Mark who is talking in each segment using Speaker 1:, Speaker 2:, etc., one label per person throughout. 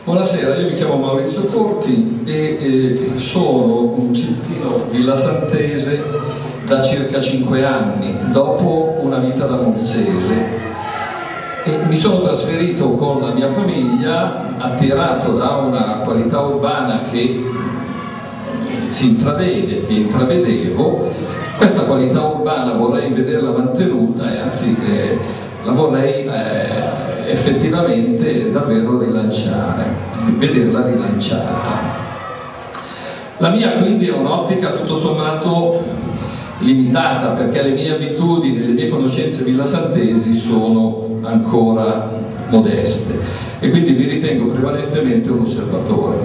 Speaker 1: Buonasera, io mi chiamo Maurizio Corti e sono un cittadino villasantese da circa 5 anni, dopo una vita da monzese, e mi sono trasferito con la mia famiglia, attirato da una qualità urbana che si intravede, che intravedevo. Questa qualità urbana vorrei vederla mantenuta e anzi la vorrei effettivamente davvero rilanciare, vederla rilanciata. La mia quindi è un'ottica tutto sommato limitata, perché le mie abitudini, le mie conoscenze villasantesi sono ancora modeste e quindi mi ritengo prevalentemente un osservatore.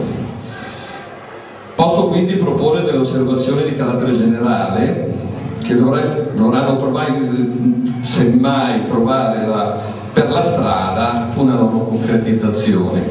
Speaker 1: Posso quindi proporre delle osservazioni di carattere generale che dovranno semmai trovare per la strada una loro concretizzazione.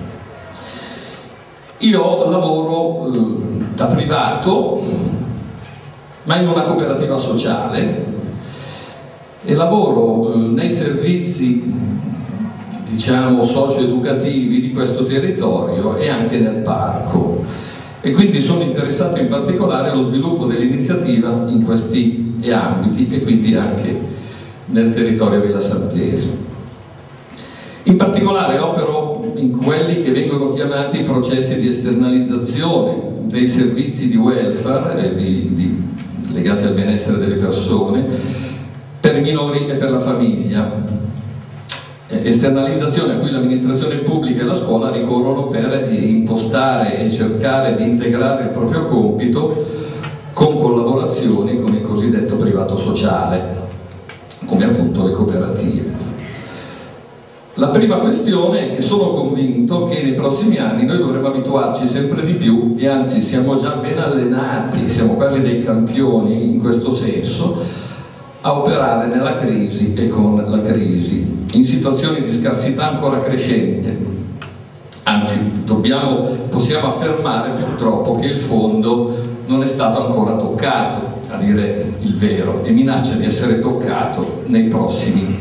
Speaker 1: Io lavoro da privato, ma in una cooperativa sociale, e lavoro nei servizi, diciamo, socio-educativi di questo territorio e anche nel parco. E quindi sono interessato in particolare allo sviluppo dell'iniziativa in questi ambiti e quindi anche nel territorio villasantese. In particolare opero in quelli che vengono chiamati processi di esternalizzazione dei servizi di welfare legati al benessere delle persone per i minori e per la famiglia. Esternalizzazione a cui l'amministrazione pubblica e la scuola ricorrono per impostare e cercare di integrare il proprio compito con collaborazioni con il cosiddetto privato sociale, come appunto le cooperative. La prima questione è che sono convinto che nei prossimi anni noi dovremo abituarci sempre di più, e anzi siamo già ben allenati, siamo quasi dei campioni in questo senso, a operare nella crisi e con la crisi, in situazioni di scarsità ancora crescente. Anzi, possiamo affermare purtroppo che il fondo non è stato ancora toccato, a dire il vero, e minaccia di essere toccato nei prossimi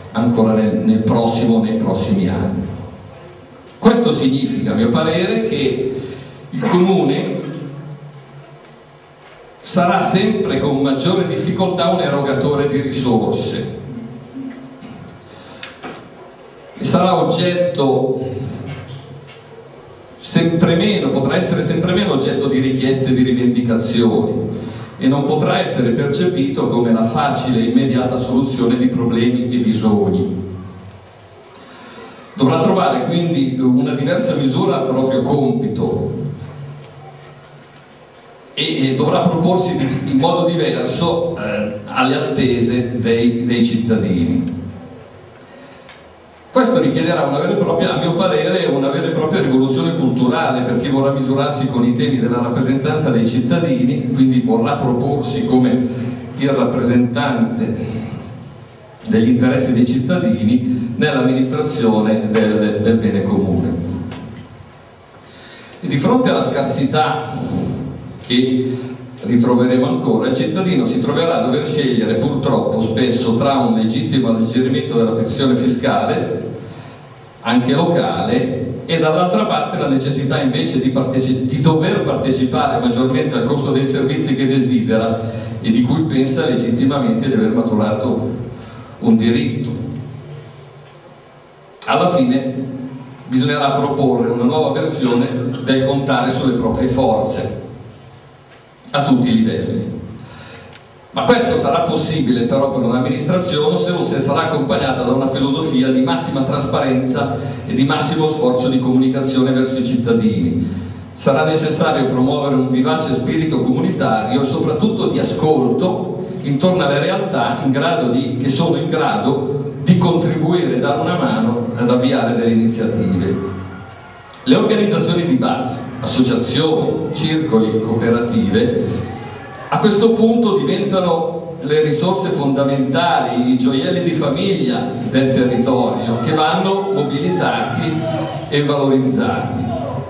Speaker 1: anni. Questo significa, a mio parere, che il Comune sarà sempre con maggiore difficoltà un erogatore di risorse e sarà oggetto potrà essere sempre meno oggetto di richieste e di rivendicazioni e non potrà essere percepito come la facile e immediata soluzione di problemi e bisogni. Dovrà trovare quindi una diversa misura al proprio compito e dovrà proporsi in modo diverso alle attese dei cittadini. Questo richiederà una vera e propria, a mio parere, una vera e propria rivoluzione culturale per chi vorrà misurarsi con i temi della rappresentanza dei cittadini, quindi vorrà proporsi come il rappresentante degli interessi dei cittadini nell'amministrazione del bene comune. E di fronte alla scarsità che ritroveremo ancora, il cittadino si troverà a dover scegliere purtroppo spesso tra un legittimo alleggerimento della pressione fiscale, anche locale, e dall'altra parte la necessità invece di dover partecipare maggiormente al costo dei servizi che desidera e di cui pensa legittimamente di aver maturato un diritto. Alla fine bisognerà proporre una nuova versione del contare sulle proprie forze a tutti i livelli. Ma questo sarà possibile però per un'amministrazione se sarà accompagnata da una filosofia di massima trasparenza e di massimo sforzo di comunicazione verso i cittadini. Sarà necessario promuovere un vivace spirito comunitario e soprattutto di ascolto intorno alle realtà che sono in grado di contribuire e dare una mano ad avviare delle iniziative. Le organizzazioni di base, associazioni, circoli, cooperative, a questo punto diventano le risorse fondamentali, i gioielli di famiglia del territorio che vanno mobilitati e valorizzati.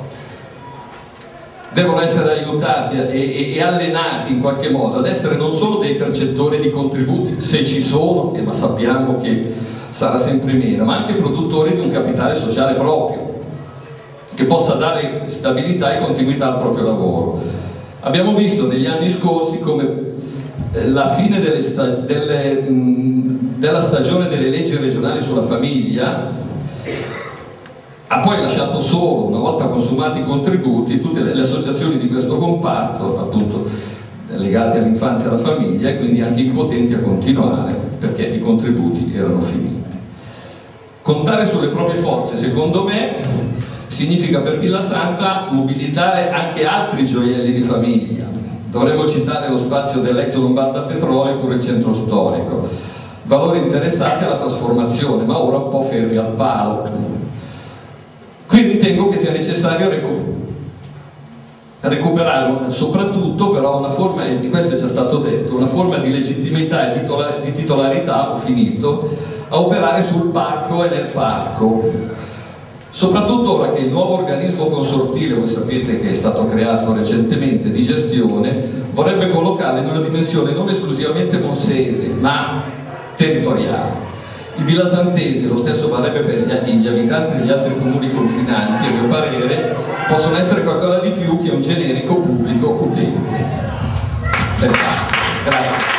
Speaker 1: Devono essere aiutati e allenati in qualche modo ad essere non solo dei percettori di contributi, se ci sono, ma sappiamo che sarà sempre meno, ma anche produttori di un capitale sociale proprio. che possa dare stabilità e continuità al proprio lavoro. Abbiamo visto negli anni scorsi come la fine della stagione delle leggi regionali sulla famiglia ha poi lasciato solo, una volta consumati i contributi, tutte le associazioni di questo comparto, appunto legate all'infanzia e alla famiglia, e quindi anche impotenti a continuare perché i contributi erano finiti. Contare sulle proprie forze, secondo me, significa per Villa Santa mobilitare anche altri gioielli di famiglia. Dovremmo citare lo spazio dell'ex Lombarda Petrolio oppure il centro storico, valori interessati alla trasformazione, ma ora un po' ferri al palo. Qui ritengo che sia necessario recuperare soprattutto però una forma, e di questo è già stato detto, una forma di legittimità e di titolarità, ho finito, a operare sul parco e nel parco. Soprattutto ora che il nuovo organismo consortile, voi sapete che è stato creato recentemente, di gestione, vorrebbe collocarle in una dimensione non esclusivamente monzese, ma territoriale. I villasantesi, lo stesso varrebbe per gli abitanti degli altri comuni confinanti, a mio parere, possono essere qualcosa di più che un generico pubblico utente. Grazie.